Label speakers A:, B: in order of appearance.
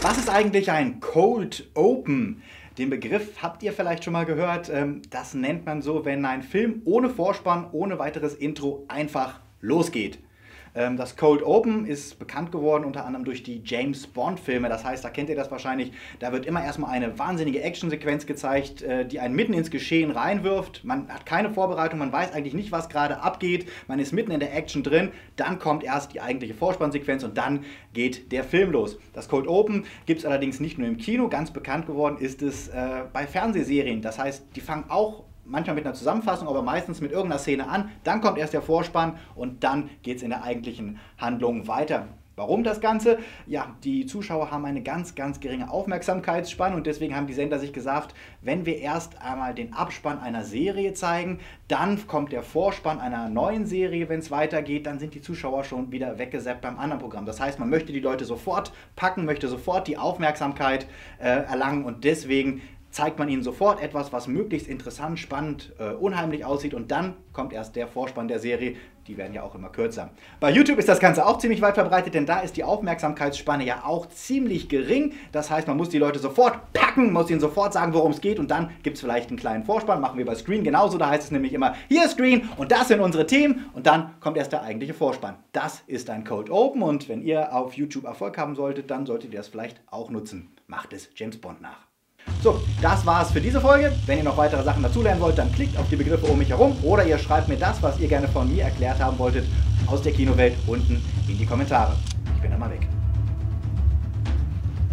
A: Was ist eigentlich ein Cold Open? Den Begriff habt ihr vielleicht schon mal gehört. Das nennt man so, wenn ein Film ohne Vorspann, ohne weiteres Intro einfach losgeht. Das Cold Open ist bekannt geworden unter anderem durch die James Bond Filme. Das heißt, da kennt ihr das wahrscheinlich, da wird immer erstmal eine wahnsinnige Actionsequenz gezeigt, die einen mitten ins Geschehen reinwirft. Man hat keine Vorbereitung, man weiß eigentlich nicht, was gerade abgeht. Man ist mitten in der Action drin, dann kommt erst die eigentliche Vorspannsequenz und dann geht der Film los. Das Cold Open gibt es allerdings nicht nur im Kino, ganz bekannt geworden ist es bei Fernsehserien. Das heißt, die fangen auch manchmal mit einer Zusammenfassung, aber meistens mit irgendeiner Szene an. Dann kommt erst der Vorspann und dann geht es in der eigentlichen Handlung weiter. Warum das Ganze? Ja, die Zuschauer haben eine ganz geringe Aufmerksamkeitsspanne und deswegen haben die Sender sich gesagt, wenn wir erst einmal den Abspann einer Serie zeigen, dann kommt der Vorspann einer neuen Serie, wenn es weitergeht, dann sind die Zuschauer schon wieder weggesappt beim anderen Programm. Das heißt, man möchte die Leute sofort packen, möchte sofort die Aufmerksamkeit erlangen und deswegen zeigt man ihnen sofort etwas, was möglichst interessant, spannend, unheimlich aussieht und dann kommt erst der Vorspann der Serie. Die werden ja auch immer kürzer. Bei YouTube ist das Ganze auch ziemlich weit verbreitet, denn da ist die Aufmerksamkeitsspanne ja auch ziemlich gering. Das heißt, man muss die Leute sofort packen, muss ihnen sofort sagen, worum es geht und dann gibt es vielleicht einen kleinen Vorspann. Machen wir bei Screen genauso, da heißt es nämlich immer, hier ist Screen und das sind unsere Themen und dann kommt erst der eigentliche Vorspann. Das ist ein Cold Open und wenn ihr auf YouTube Erfolg haben solltet, dann solltet ihr das vielleicht auch nutzen. Macht es James Bond nach. So, das war's für diese Folge. Wenn ihr noch weitere Sachen dazulernen wollt, dann klickt auf die Begriffe um mich herum oder ihr schreibt mir das, was ihr gerne von mir erklärt haben wolltet, aus der Kinowelt unten in die Kommentare. Ich bin dann mal weg.